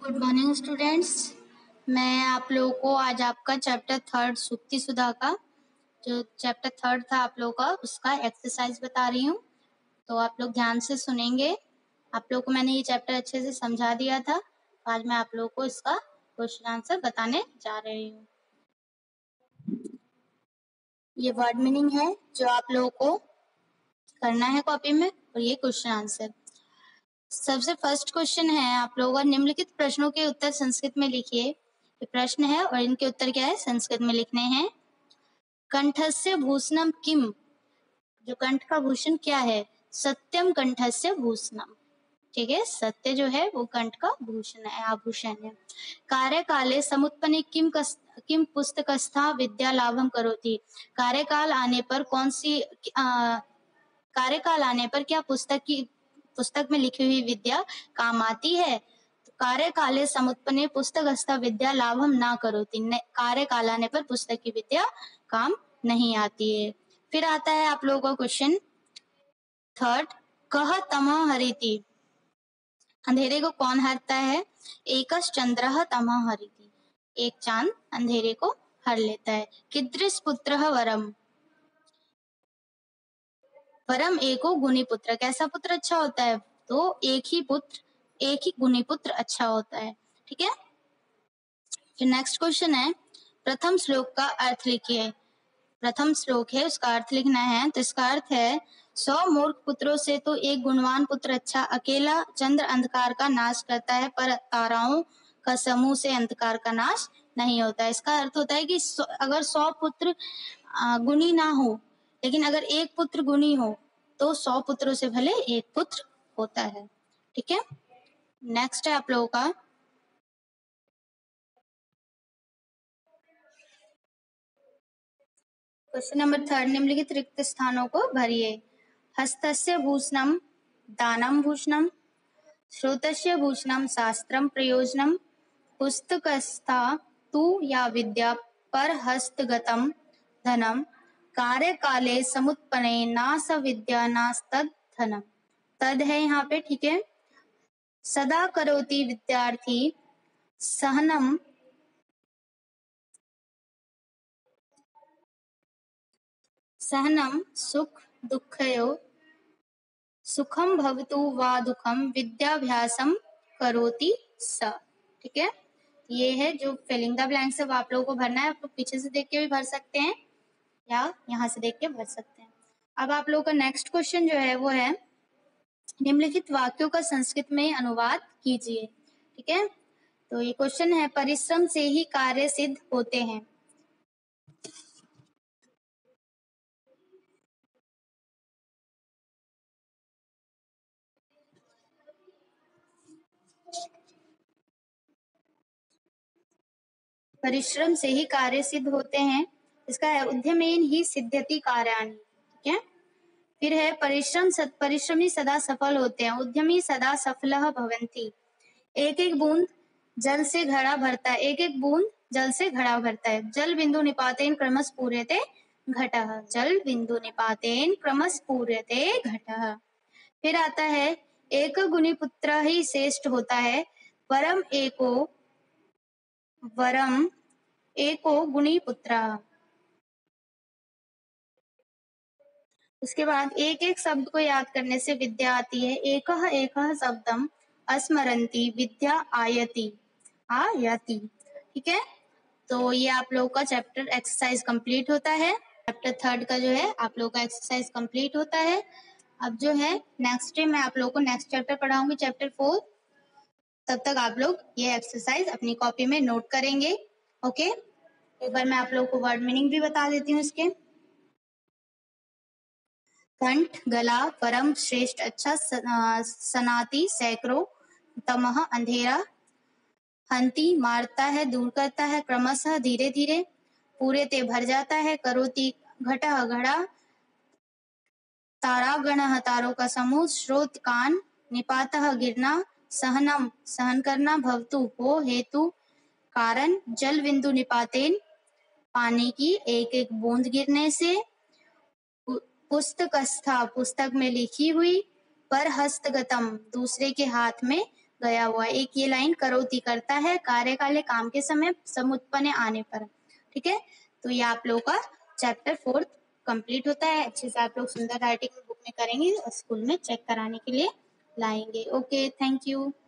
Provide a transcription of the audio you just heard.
Good morning students. मैं आप लोगों को आज आपका चैप्टर 3 सूक्ति सुधा का जो चैप्टर 3 था आप लोगों का उसका एक्सरसाइज बता रही हूँ। तो आप लोग ध्यान से सुनेंगे। आप लोगों को मैंने ये चैप्टर अच्छे से समझा दिया था। आज मैं आप लोगों को इसका क्वेश्चन आंसर बताने जा रही हूँ। ये वर्ड मीनिंग है जो आप लोगों को करना है कॉपी में, और ये क्वेश्चन आंसर। सबसे फर्स्ट क्वेश्चन है आप लोगों का, निम्नलिखित प्रश्नों के उत्तर संस्कृत में लिखिए। ये प्रश्न है और इनके उत्तर क्या है, संस्कृत में लिखने हैं। कंठस्य भूषणम किम, जो कंठ का भूषण क्या है, सत्यम कंठस्य भूषणम। ठीक है, सत्य जो है वो कंठ का भूषण है, आभूषण है। कार्यकाले समुत्पन्ने किम पुस्तकस्था विद्या लाभम करोति। कार्यकाल आने पर कौन सी कार्यकाल आने पर क्या पुस्तक में लिखी हुई विद्या काम आती है। तो कार्यकाले समुत्पन्ने पुस्तकस्था विद्या लाभम ना करोति, कार्यकाल आने पर पुस्तक की विद्या काम नहीं आती है। फिर आता है आप लोगों का क्वेश्चन थर्ड, कह तमः हरिति, अंधेरे को कौन हरता है। एकस चंद्रः तमः हरिति, एक चांद अंधेरे को हर लेता है। कीदृश पुत्रः वरम, परम एको गुणी पुत्र, कैसा पुत्र अच्छा होता है, तो एक ही गुणी पुत्र अच्छा होता है। ठीक है, फिर नेक्स्ट क्वेश्चन है, प्रथम श्लोक का अर्थ लिखिए। प्रथम श्लोक है उसका अर्थ लिखना है। तो इसका अर्थ है, 100 मूर्ख पुत्रों से तो एक गुणवान पुत्र अच्छा। अकेला चंद्र अंधकार का नाश करता है, पर ताराओं का समूह से अंधकार का नाश नहीं होता। इसका अर्थ होता है कि अगर 100 पुत्र गुणी ना हो, लेकिन अगर एक पुत्र गुणी हो तो 100 पुत्रों से भले एक पुत्र होता है। ठीक है, नेक्स्ट है आप लोगों का क्वेश्चन नंबर 3, निम्नलिखित रिक्त स्थानों को भरिए। हस्तस्य भूषणम दानम भूषणम, श्रोतस्य भूषणम शास्त्रम प्रयोजनम, पुस्तकस्था तु या विद्या पर हस्तगतम धनम, कार्यकाले समुत्पन्ने नास विद्या नास्तद धनम। तद है यहाँ पे, ठीक है। सदा करोति विद्यार्थी सहनम, सहनम सुख दुःखयो, सुखम भवतु वा दुखम विद्याभ्यासम करोति स। ठीक है, ये है जो फिलिंग द ब्लैंक्स है, आप लोगों को भरना है। आप लोग पीछे से देख के भी भर सकते हैं या यहाँ से देख के भर सकते हैं। अब आप लोगों का नेक्स्ट क्वेश्चन जो है वो है, निम्नलिखित वाक्यों का संस्कृत में अनुवाद कीजिए। ठीक है, तो ये क्वेश्चन है, परिश्रम से ही कार्य सिद्ध होते हैं। परिश्रम से ही कार्य सिद्ध होते हैं, इसका है उद्यमेन ही सिद्ध्यति कार्याणि। ठीक है, फिर है परिश्रमी सदा सफल होते हैं, उद्यमी सदा सफलः भवन्ति। एक एक बूंद जल से घड़ा भरता है, एक एक बूंद जल से घड़ा भरता है। जल बिंदु निपातेन क्रमश पूर्यते घटः, जल बिंदु निपातेन क्रमश पूर्यते घटः। फिर आता है, एक गुणी पुत्र ही श्रेष्ठ होता है, वरम एको गुणी पुत्र। उसके बाद एक एक शब्द को याद करने से विद्या आती है। एकः एकः शब्दम अस्मरन्ति विद्या आयति। ठीक है, तो ये आप लोगों का चैप्टर एक्सरसाइज कंप्लीट होता है। चैप्टर 3 का जो है आप लोगों का एक्सरसाइज कंप्लीट होता है। अब जो है नेक्स्ट डे मैं आप लोगों को नेक्स्ट चैप्टर पढ़ाऊंगी, चैप्टर 4। तब तक आप लोग ये एक्सरसाइज अपनी कॉपी में नोट करेंगे। ओके, एक बार मैं आप लोगों को वर्ड मीनिंग भी बता देती हूँ इसके। कंठ गला, परम श्रेष्ठ अच्छा, सनाती सैकड़ों, तमह अंधेरा, हंती मारता है दूर करता है, क्रमशः धीरे धीरे, पूरे ते भर जाता है, करोति घटः घड़ा, तारागणः तारों का समूह, श्रोत कान, निपातः गिरना, सहनम सहन करना, भवतु हो हेतु कारण, जल बिंदु निपातेन पानी की एक एक बूंद गिरने से, पुस्तकस्था पुस्तक में लिखी हुई, पर हस्तगतम दूसरे के हाथ में, गया हुआ है। एक ये लाइन करोति करता है कार्यकाले काम के समय समुत्पन्न आने पर। ठीक है, तो ये आप लोगों का चैप्टर 4 कंप्लीट होता है। अच्छे से आप लोग सुंदर राइटिंग बुक में करेंगे और स्कूल में चेक कराने के लिए लाएंगे। Okay, thank you.